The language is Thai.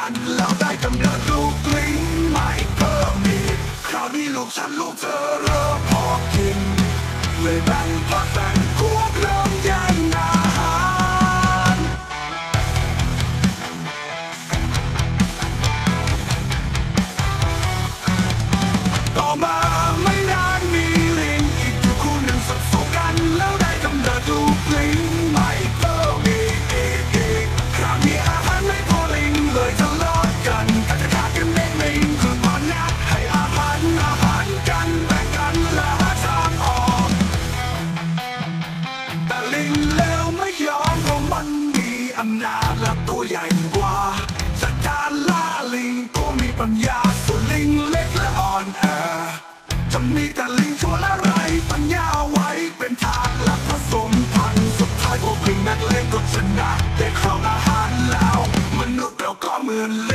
กันแล้วได้กำเนิดลูกลิงไม่เพิ่มอีกคราวนี้ลูกฉันลูกเธอเริ่มพอกินเลยแบ่งพักแบ่งพวกเริ่มแย่งอาหารต่อมาไม่นานมีลิงอีกอยู่คู่หนึ่งสับสนกันแล้วได้กำเนิดลูกลิงไม่เพิ่มอีกคราวนี้อาหารไม่พอลิงเลยทะเลาะกันจะฆ่ากันเองลิงคือพอนัดให้อาหารกันแบ่งกันและหาทางออกแต่ลิงแล้วไม่ยอมเพราะมันมีอำนาจและตัวใหญ่กว่าจัดการล่าลิงก็มีปัญญาส่วนลิงเล็กและอ่อนแอจะมีแต่ลิงชั่วและไรปัญญาไว้เป็นทางและผสมพันธุ์สุดท้ายพวกลิงนักเลงก็ชนะได้ครองอาหารแล้วมนุษย์เราก็เหมือน